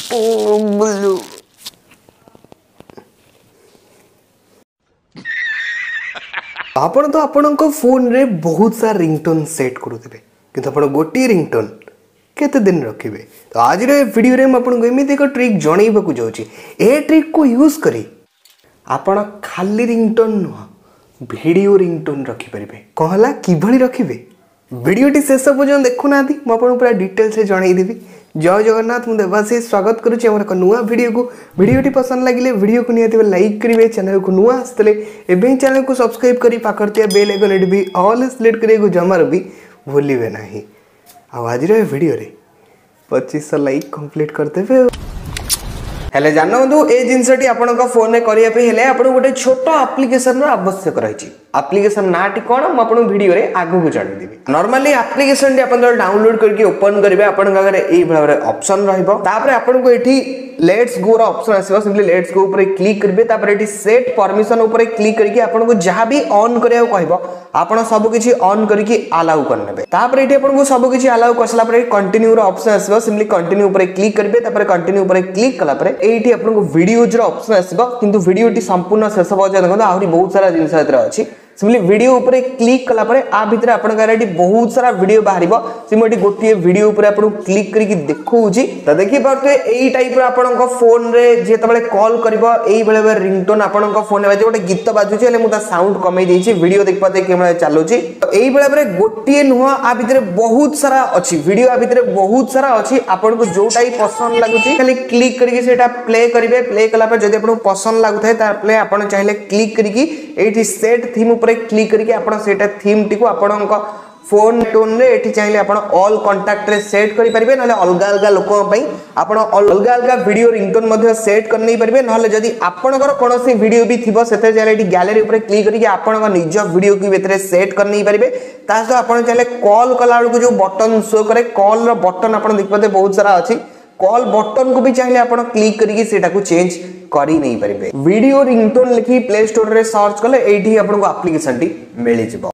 Blue आपण तो आपण फोन रे बहुत सारा रिंगटोन सेट करुवे कि गोटे रिंगटोन केते दिन रखिए। तो आज वीडियो रे आपको एमती एक ट्रिक जनइबा जाऊँगी। ए ट्रिक को यूज करी आपण खाली रिंगटोन नुह वीडियो रिंगटोन रखिपारे। कौन है कि रखिए वीडियोटी शेष पर्यटन देखुना मुझे पूरा डिटेल से जनईदेवी। जय जगन्नाथ मुझे देवाशीष स्वागत करुच्ची एक नुआ वीडियो को। वीडियोटी पसंद लगे वीडियो को निहाती लाइक करेंगे। चैनल को नुआ आसते एवं चैनल को सब्सक्राइब कर पाखर बेल आइकन भी ऑल सिलेक्ट करने जमार भी भूलिए ना। आज वीडियो 2500 लाइक कंप्लीट करदेवे। हेले जान बंधु ए जिनसटी आपण फोन में करने आपको गोटे छोट आप्लिकेसन आवश्यक रही। आप्लिकेसन नाटी कौन मुझे वीडियो रे आगु को जानदेवी। नॉर्मली आप्लिकेसन आप डाउनलोड करके ओपन करेंगे आपण भाव ऑप्शन आपको ये लेट्स गो ऑप्शन आसो। सिंपली लेट्स गो ऊपर क्लिक करेंगे सेट परमिशन ऊपर क्लिक करके आपको जहाँ भी ऑन करिया कहबो आपण सब किछि ऑन करके अलाउ करनेबे। तापर एठी आपको सब किछि अलाउ करसला पर कंटिन्यू रो ऑप्शन आसो। सिंपली कंटिन्यू ऊपर क्लिक करेंगे तापर कंटिन्यू ऊपर क्लिक कला पर एठी आपको वीडियोज रो ऑप्शन आसो। किंतु वीडियोटी संपूर्ण शेष पर्यंत देखो आहुरी बहुत सारा जिनिस एतरा अछि। सिंपली वीडियो ऊपर क्लिक कला पर आ भितर आपन बहुत सारा वीडियो बाहर से गोटे वीडियो ऊपर आपन क्लिक करके देखौछि। तो देखि पारते एई टाइप रो आपन फोन रे जेतबेले कॉल करबो एई बेले रिंगटोन आपन फोन रे बाजे गोटे गीत बाजुछि हेले मुदा साउंड कमै देछि। वीडियो देख पाते केमरा चालुछि। तो एई बेले गोटे नुह आ भितर बहुत सारा अछि वीडियो आ भितर बहुत सारा अछि। आपन को जोटाई पसंद लागुछि खाली क्लिक करके सेटा प्ले करिवे। प्ले कला पर जदि आपन पसंद लागुथाय तारप्ले आपन चाहिले क्लिक करके एठी सेट थीम क्लिक करके आपण सेटा थीम टी को आपण फोन टोन रे एठी चाहिले आपण ऑल कांटेक्ट रे सेट करि परिबे। नले अलगा अलगा लोको पई आपण अलगा अलगा वीडियो रिंगटोन मध्ये सेट कर नै परिबे। नले जदी आपणकर कोनोसी वीडियो भी थिबो सेते चाहिले एठी गैलरी ऊपर क्लिक करके आपण निज वीडियो की भीतर सेट कर नै परिबे। तास आपण चाहिले कॉल कला को जो बटन शो करे कॉल रो बटन आपण देख पाते बहुत सारा अछि। कॉल बटन को भी चाहिले आपण क्लिक करके सेटा को चेंज करी नहीं परिबे। वीडियो रिंगटोन लिखी प्ले स्टोर रे सर्च कले एठी आपन को एप्लीकेशन टी मिलि जिवो।